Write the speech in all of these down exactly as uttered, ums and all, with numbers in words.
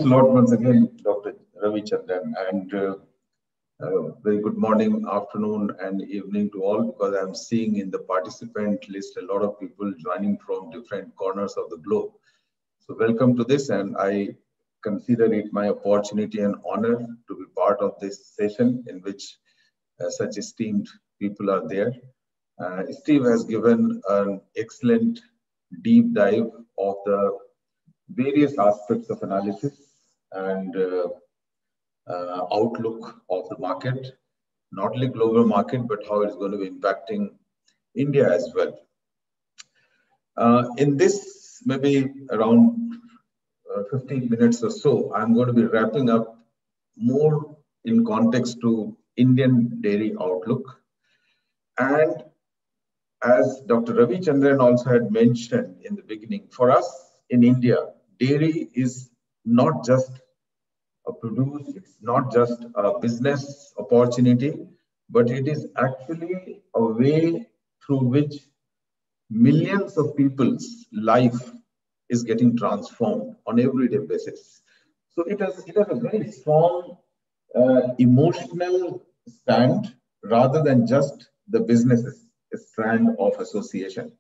Thanks a lot once again, Doctor Ravichandran, and uh, uh, very good morning, afternoon, and evening to all, because I'm seeing in the participant list a lot of people joining from different corners of the globe. So welcome to this, and I consider it my opportunity and honor to be part of this session in which uh, such esteemed people are there. Uh, Steve has given an excellent deep dive of the various aspects of analysis and uh, uh, outlook of the market, not only global market, but how it's going to be impacting India as well. Uh, in this, maybe around uh, fifteen minutes or so, I'm going to be wrapping up more in context to Indian dairy outlook. And as Doctor Ravichandran also had mentioned in the beginning, for us in India, dairy is not just a produce, it's not just a business opportunity, but it is actually a way through which millions of people's life is getting transformed on everyday basis. So it has, it has a very strong uh, emotional stand rather than just the business strand of association.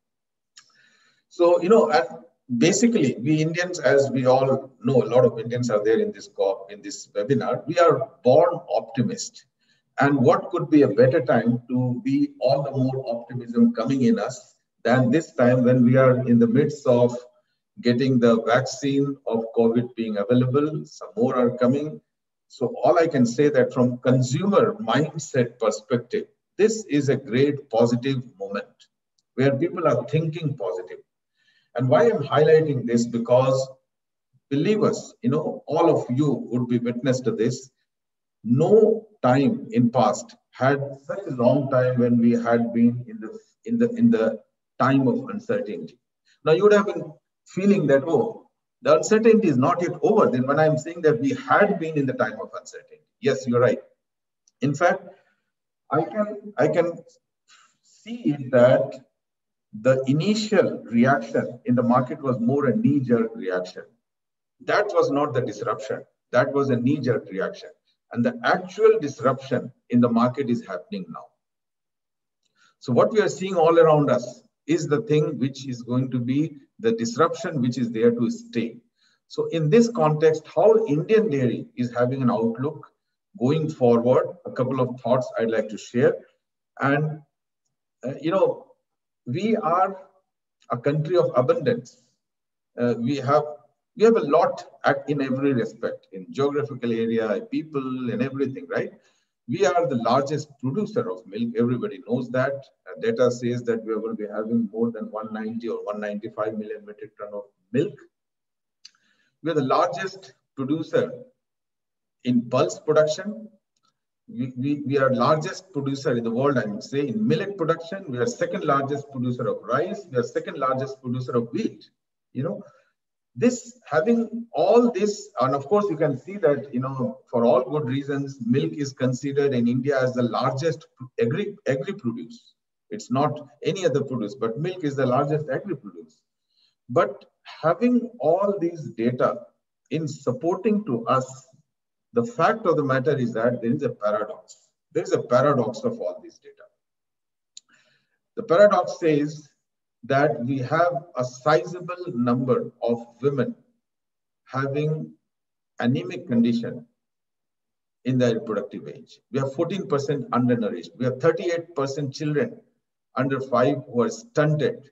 So, you know, and basically, we Indians, as we all know, a lot of Indians are there in this call, in this webinar. We are born optimists, and what could be a better time to be all the more optimism coming in us than this time when we are in the midst of getting the vaccine of COVID being available. Some more are coming. So all I can say that from consumer mindset perspective, this is a great positive moment where people are thinking positive. And why I'm highlighting this, because believe us, you know, all of you would be witness to this. No time in past had such a long time when we had been in the in the in the time of uncertainty. Now you would have been feeling that, oh, the uncertainty is not yet over. Then when I'm saying that we had been in the time of uncertainty, yes, you're right. In fact, I can I can see that the initial reaction in the market was more a knee-jerk reaction. That was not the disruption. That was a knee-jerk reaction. And the actual disruption in the market is happening now. So what we are seeing all around us is the thing which is going to be the disruption which is there to stay. So in this context, how Indian dairy is having an outlook going forward, a couple of thoughts I'd like to share. And, uh, you know, we are a country of abundance. Uh, we have we have a lot at, in every respect, in geographical area, people, and everything, right? We are the largest producer of milk. Everybody knows that. Uh, data says that we are going to be having more than one ninety or one ninety-five million metric ton of milk. We are the largest producer in pulse production. We, we, we are largest producer in the world, I would say, in millet production. We are second largest producer of rice. We are second largest producer of wheat. You know, this having all this, and of course you can see that, you know, for all good reasons, milk is considered in India as the largest agri, agri produce. It's not any other produce, but milk is the largest agri produce. But having all these data in supporting to us, the fact of the matter is that there is a paradox. There is a paradox of all this data. The paradox says that we have a sizable number of women having anemic condition in their reproductive age. We have fourteen percent undernourished. We have thirty-eight percent children under five who are stunted.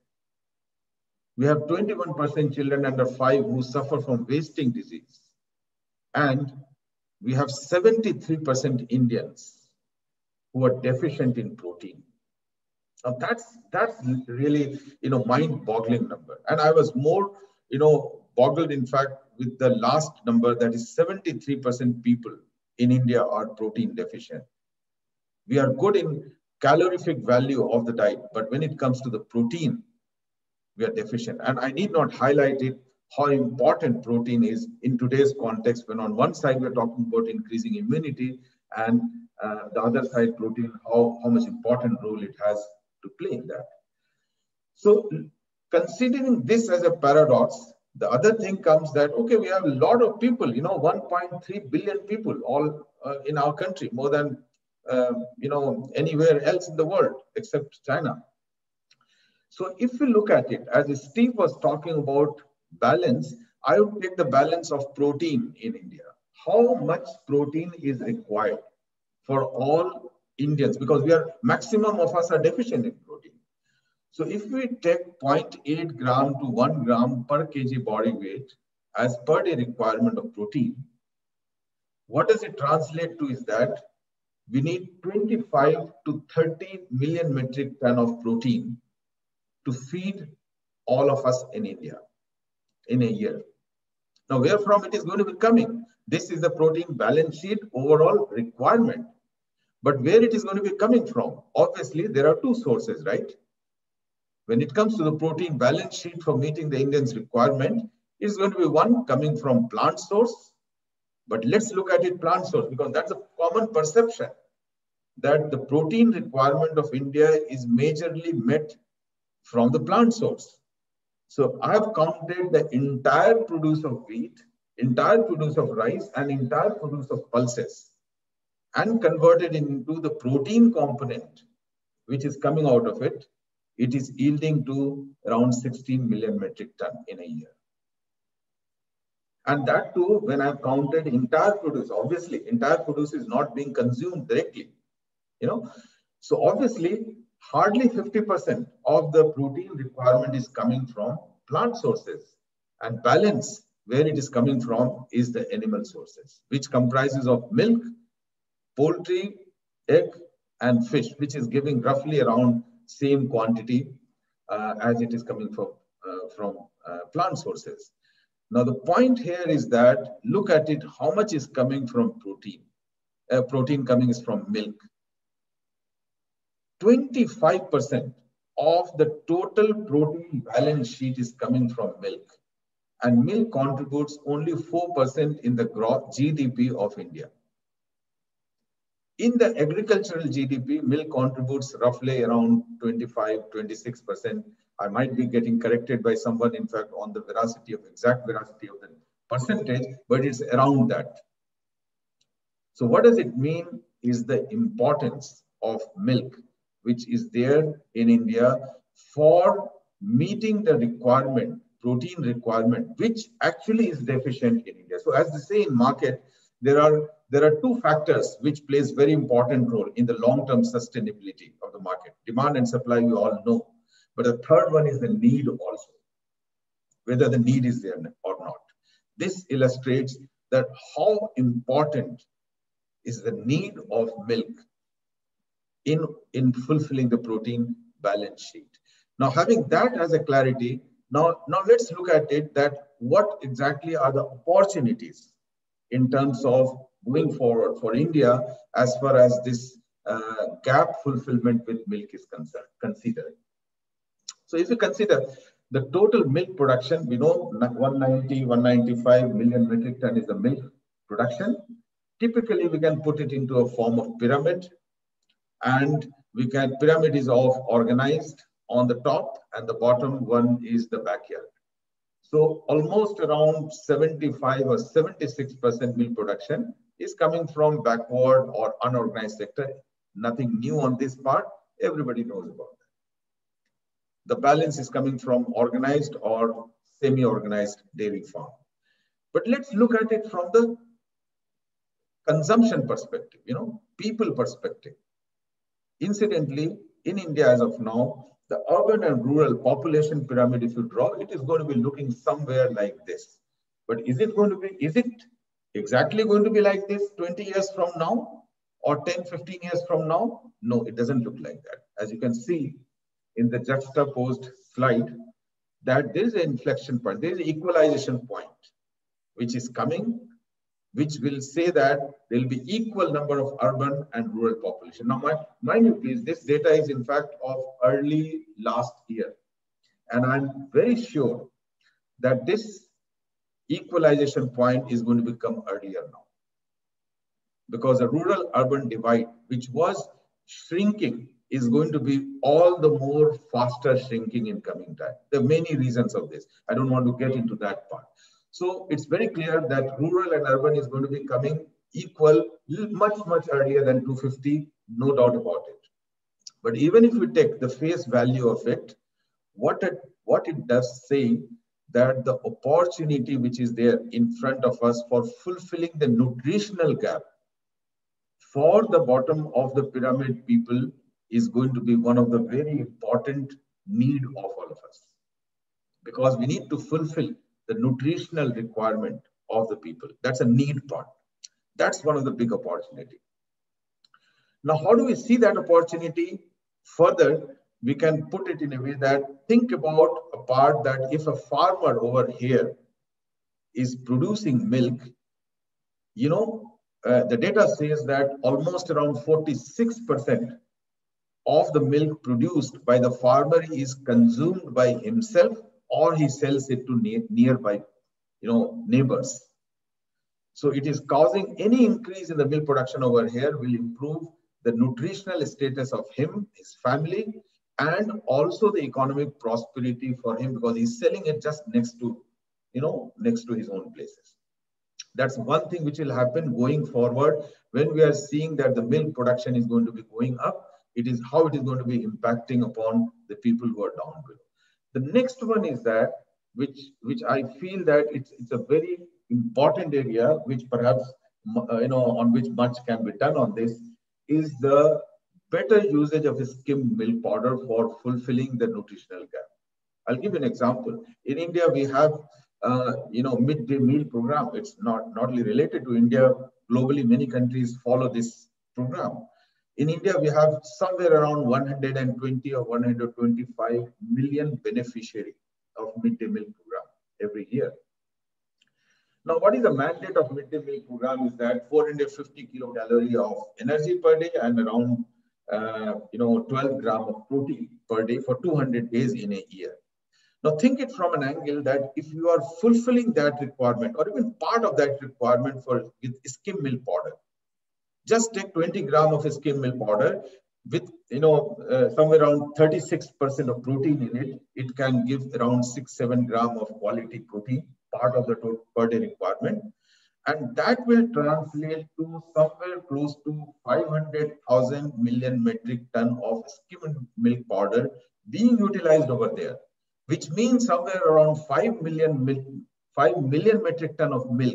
We have twenty-one percent children under five who suffer from wasting disease. And we have seventy-three percent Indians who are deficient in protein. Now that's that's really, you know, mind-boggling number. And I was more, you know, boggled in fact with the last number, that is seventy-three percent people in India are protein deficient. We are good in calorific value of the diet, but when it comes to the protein, we are deficient. And I need not highlight it, how important protein is in today's context, when on one side we're talking about increasing immunity, and uh, the other side protein, how, how much important role it has to play in that. So considering this as a paradox, The other thing comes that, okay, we have a lot of people, you know, one point three billion people all uh, in our country, more than, uh, you know, anywhere else in the world except China. So if we look at it, as Steve was talking about balance, I would take the balance of protein in India. How much protein is required for all Indians? Because we are, maximum of us are deficient in protein. So if we take zero point eight gram to one gram per kg body weight as per day requirement of protein, what does it translate to is that we need twenty-five to thirty million metric ton of protein to feed all of us in India in a year. Now, where from it is going to be coming? This is the protein balance sheet overall requirement. But where it is going to be coming from? Obviously, there are two sources, right? When it comes to the protein balance sheet for meeting the Indians' requirement, it's going to be one coming from plant source. But let's look at it plant source, because that's a common perception that the protein requirement of India is majorly met from the plant source. So I have counted the entire produce of wheat, entire produce of rice, and entire produce of pulses, and converted into the protein component, which is coming out of it. It is yielding to around sixteen million metric ton in a year. And that too, when I've counted entire produce, obviously entire produce is not being consumed directly, you know. So obviously, hardly fifty percent of the protein requirement is coming from plant sources, and balance where it is coming from is the animal sources, which comprises of milk, poultry, egg, and fish, which is giving roughly around same quantity uh, as it is coming from, uh, from uh, plant sources. Now, the point here is that look at it, how much is coming from protein? Uh, protein coming is from milk. twenty-five percent of the total protein balance sheet is coming from milk. And milk contributes only four percent in the G D P of India. In the agricultural G D P, milk contributes roughly around twenty-five, twenty-six percent. I might be getting corrected by someone, in fact, on the veracity of exact veracity of the percentage, but it's around that. So what does it mean is the importance of milk, which is there in India for meeting the requirement, protein requirement, which actually is deficient in India. So as they say in market, there are There are two factors which plays very important role in the long-term sustainability of the market. Demand and supply, we all know. But the third one is the need also, whether the need is there or not. This illustrates that how important is the need of milk in, in fulfilling the protein balance sheet. Now, having that as a clarity, now, now let's look at it that what exactly are the opportunities in terms of going forward for India as far as this uh, gap fulfillment with milk is concerned, considered. So if you consider the total milk production, we know one ninety, one ninety-five million metric ton is the milk production. Typically, we can put it into a form of pyramid, and we can, pyramid is of organized on the top, and the bottom one is the backyard. So almost around seventy-five or seventy-six percent milk production is coming from backward or unorganized sector. Nothing new on this part. Everybody knows about that. The balance is coming from organized or semi-organized dairy farm. But let's look at it from the consumption perspective, you know, people perspective. Incidentally, in India as of now, the urban and rural population pyramid, if you draw, it is going to be looking somewhere like this. But is it going to be, is it exactly going to be like this twenty years from now or ten, fifteen years from now? No, it doesn't look like that. As you can see in the juxtaposed slide, that there is an inflection point, there is an equalization point, which is coming, which will say that there will be equal number of urban and rural population. Now, mind you please, this data is in fact of early last year. And I'm very sure that this equalization point is going to become earlier now. Because the rural-urban divide, which was shrinking is going to be all the more faster shrinking in coming time. There are many reasons of this. I don't want to get into that part. So it's very clear that rural and urban is going to be coming equal much, much earlier than two fifty, no doubt about it. But even if we take the face value of it, what it, what it does say that the opportunity which is there in front of us for fulfilling the nutritional gap for the bottom of the pyramid people is going to be one of the very important need of all of us, because we need to fulfill the nutritional requirement of the people. That's a need part. That's one of the big opportunity. Now, how do we see that opportunity further? We can put it in a way that think about a part that if a farmer over here is producing milk, you know, uh, the data says that almost around forty-six percent of the milk produced by the farmer is consumed by himself, or he sells it to ne nearby, you know, neighbors. So it is causing any increase in the milk production over here will improve the nutritional status of him, his family, and also the economic prosperity for him, because he's selling it just next to, you know, next to his own places. That's one thing which will happen going forward when we are seeing that the milk production is going to be going up. It is how it is going to be impacting upon the people who are down below. The next one is that, which, which I feel that it's, it's a very important area, which perhaps, uh, you know, on which much can be done on this, is the better usage of skim milk powder for fulfilling the nutritional gap. I'll give you an example. In India, we have, uh, you know, midday meal program. It's not, not only related to India. Globally, many countries follow this program. In India, we have somewhere around one hundred twenty or one hundred twenty-five million beneficiaries of midday meal program every year. Now, what is the mandate of midday meal program is that four hundred fifty kilocalorie of energy per day and around uh, you know, twelve gram of protein per day for two hundred days in a year. Now, think it from an angle that if you are fulfilling that requirement or even part of that requirement for with skim milk powder, just take twenty gram of skim milk powder with, you know, uh, somewhere around thirty-six percent of protein in it. It can give around six, seven gram of quality protein, part of the total per day requirement. And that will translate to somewhere close to five hundred thousand million metric ton of skimmed milk powder being utilized over there, which means somewhere around five million, five million metric ton of milk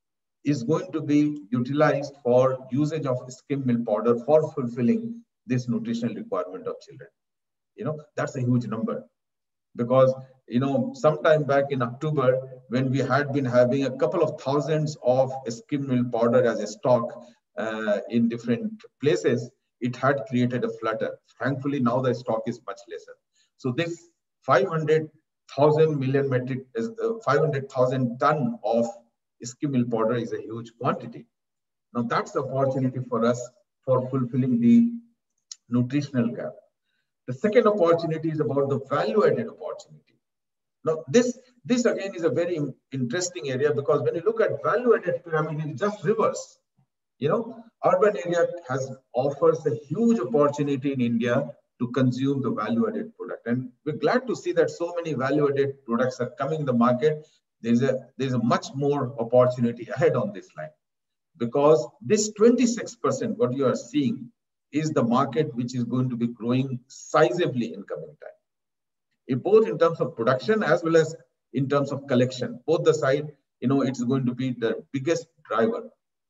is going to be utilized for usage of skim milk powder for fulfilling this nutritional requirement of children. You know, that's a huge number, because, you know, sometime back in October, when we had been having a couple of thousands of skim milk powder as a stock uh, in different places, it had created a flutter. Thankfully, now the stock is much lesser. So this five hundred thousand million metric, uh, five hundred thousand ton of skim milk powder is a huge quantity. Now that's the opportunity for us for fulfilling the nutritional gap. The second opportunity is about the value-added opportunity. Now this, this again is a very interesting area, because when you look at value-added pyramid, it's just reverse. You know, urban area has offers a huge opportunity in India to consume the value-added product. And we're glad to see that so many value-added products are coming in the market. There's a, there's a much more opportunity ahead on this line, because this twenty-six percent, what you are seeing, is the market which is going to be growing sizably in coming time, in both in terms of production as well as in terms of collection. Both the side, you know, it's going to be the biggest driver.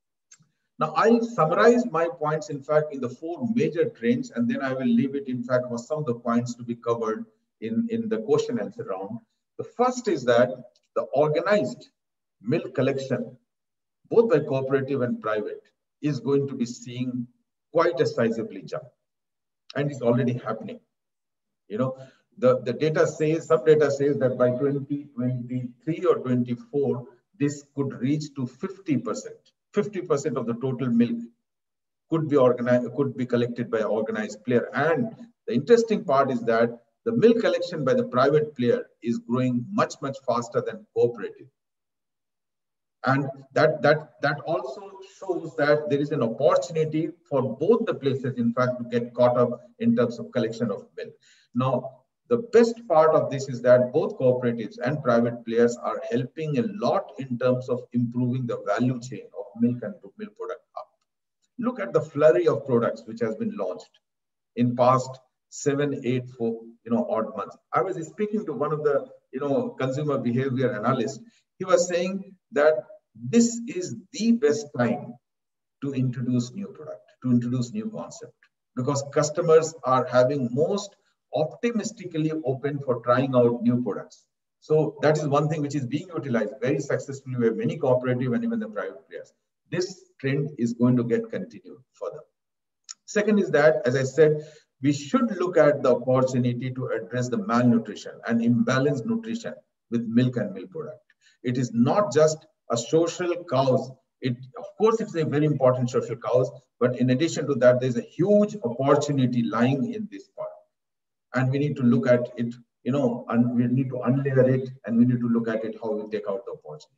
Now, I'll summarize my points, in fact, in the four major trends, and then I will leave it, in fact, for some of the points to be covered in, in the question answer round. The first is that the organized milk collection, both by cooperative and private, is going to be seeing quite a sizably jump, and it's already happening. You know, the, the data says, some data says that by twenty twenty-three or twenty-four, this could reach to fifty percent. fifty percent of the total milk could be organized, could be collected by an organized player. And the interesting part is that the milk collection by the private player is growing much, much faster than cooperative. And that, that, that also shows that there is an opportunity for both the places, in fact, to get caught up in terms of collection of milk. Now, the best part of this is that both cooperatives and private players are helping a lot in terms of improving the value chain of milk and milk product up. Look at the flurry of products which has been launched in past seven, eight, four, you know, odd months. I was speaking to one of the, you know, consumer behavior analysts. He was saying that this is the best time to introduce new product, to introduce new concept, because customers are having most optimistically open for trying out new products. So that is one thing which is being utilized very successfully by many cooperative and even the private players. This trend is going to get continued further. Second is that, as I said, we should look at the opportunity to address the malnutrition and imbalanced nutrition with milk and milk product. It is not just a social cause. It, of course, it's a very important social cause, but in addition to that, there's a huge opportunity lying in this part. And we need to look at it, you know, and we need to unlayer it, and we need to look at it, how we take out the opportunity.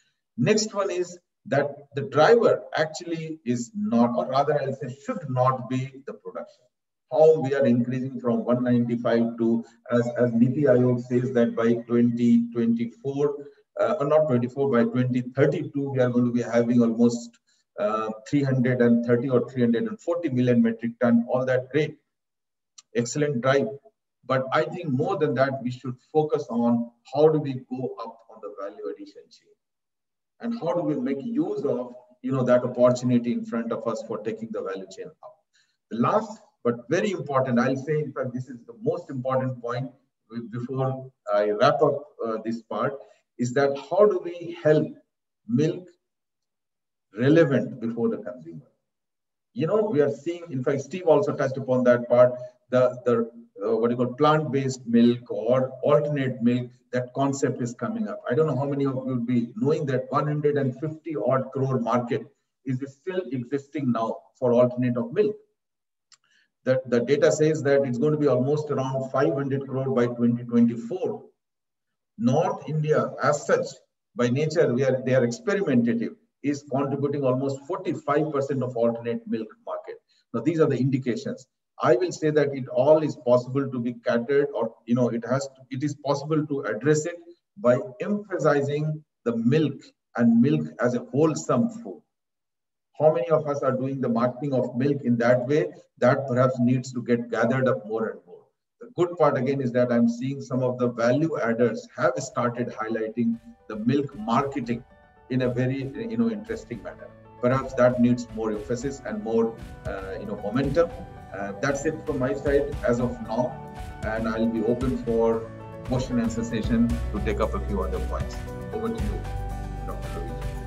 Next one is that the driver actually is not, or rather I'll say should not be the production. How we are increasing from one ninety-five to, as, as Niti Aayog says, that by twenty twenty-four, uh, or not twenty-four, by twenty thirty-two, we are going to be having almost uh, three hundred thirty or three hundred forty million metric ton, all that great. Excellent drive. But I think more than that, we should focus on how do we go up on the value addition chain, and how do we make use of, you know, that opportunity in front of us for taking the value chain up. The last but very important, I'll say, in fact, this is the most important point before I wrap up uh, this part, is that how do we help milk relevant before the consumer? You know, we are seeing, in fact, Steve also touched upon that part, the, the uh, what you call plant-based milk or alternate milk, that concept is coming up. I don't know how many of you would be knowing that one hundred fifty odd crore market is still existing now for alternate of milk. The, the data says that it's going to be almost around five hundred crore by twenty twenty-four. North India, as such, by nature, we are, they are experimentative, is contributing almost forty-five percent of alternate milk market. Now, these are the indications. I will say that it all is possible to be catered, or, you know, it has, to, it is possible to address it by emphasizing the milk and milk as a wholesome food. How many of us are doing the marketing of milk in that way? That perhaps needs to get gathered up more and more. The good part again is that I'm seeing some of the value adders have started highlighting the milk marketing in a very, you know, interesting manner. Perhaps that needs more emphasis and more, uh, you know, momentum. Uh, that's it from my side as of now, and I'll be open for question and answer session to take up a few other points. Over to you, Doctor Ravi.